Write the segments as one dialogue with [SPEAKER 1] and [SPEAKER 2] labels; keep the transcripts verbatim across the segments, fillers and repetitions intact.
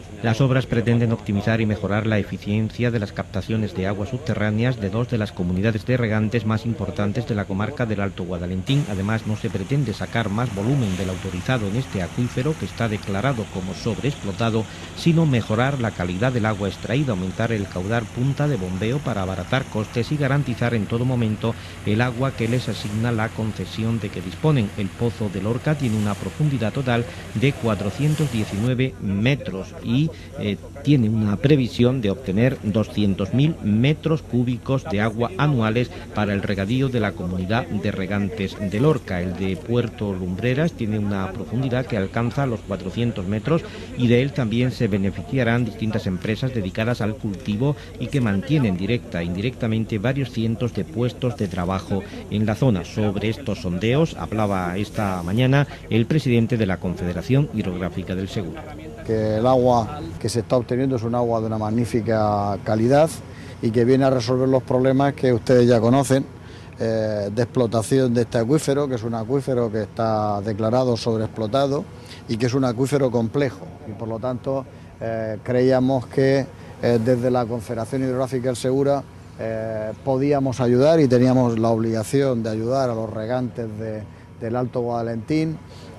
[SPEAKER 1] Las obras pretenden optimizar y mejorar la eficiencia de las captaciones de aguas subterráneas de dos de las comunidades de regantes más importantes de la comarca del Alto Guadalentín. Además, no se pretende sacar más volumen del autorizado en este acuífero, que está declarado como sobreexplotado, sino mejorar la calidad del agua extraída, aumentar el caudal punta de bombeo para abaratar costes y garantizar en todo momento el agua que les asigna la concesión de que disponen. El pozo de Lorca tiene una profundidad total de cuatrocientos diecinueve metros y Eh, tiene una previsión de obtener doscientos mil metros cúbicos de agua anuales para el regadío de la comunidad de regantes de Lorca. El de Puerto Lumbreras tiene una profundidad que alcanza los cuatrocientos metros y de él también se beneficiarán distintas empresas dedicadas al cultivo y que mantienen directa e indirectamente varios cientos de puestos de trabajo en la zona. Sobre estos sondeos hablaba esta mañana el presidente de la Confederación Hidrográfica del Segura.
[SPEAKER 2] Que el agua que se está obteniendo es un agua de una magnífica calidad y que viene a resolver los problemas que ustedes ya conocen eh, de explotación de este acuífero, que es un acuífero que está declarado sobreexplotado y que es un acuífero complejo, y por lo tanto eh, creíamos que eh, desde la Confederación Hidrográfica del Segura eh, podíamos ayudar y teníamos la obligación de ayudar a los regantes de, del Alto Guadalentín.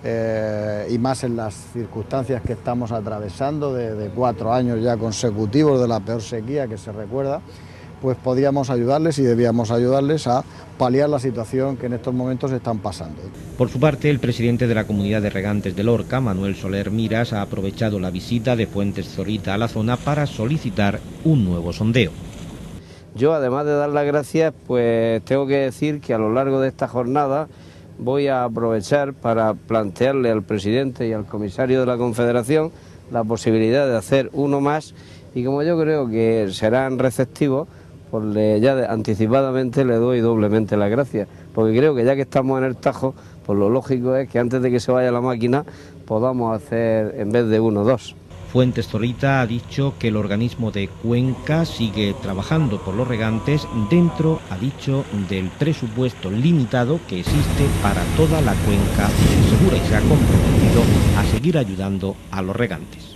[SPEAKER 2] Eh, y más en las circunstancias que estamos atravesando de, de cuatro años ya consecutivos de la peor sequía que se recuerda, pues podíamos ayudarles y debíamos ayudarles a paliar la situación que en estos momentos están pasando.
[SPEAKER 1] Por su parte, el presidente de la Comunidad de Regantes de Lorca, Manuel Soler Miras, ha aprovechado la visita de Fuentes Zorita a la zona para solicitar un nuevo sondeo.
[SPEAKER 3] Yo, además de dar las gracias, pues tengo que decir que a lo largo de esta jornada voy a aprovechar para plantearle al presidente y al comisario de la Confederación la posibilidad de hacer uno más, y como yo creo que serán receptivos, pues le, ya de, anticipadamente le doy doblemente las gracias, porque creo que ya que estamos en el Tajo, pues lo lógico es que antes de que se vaya la máquina podamos hacer en vez de uno, dos.
[SPEAKER 1] Fuentes Zorita ha dicho que el organismo de Cuenca sigue trabajando por los regantes dentro, ha dicho, del presupuesto limitado que existe para toda la cuenca del Segura, y se ha comprometido a seguir ayudando a los regantes.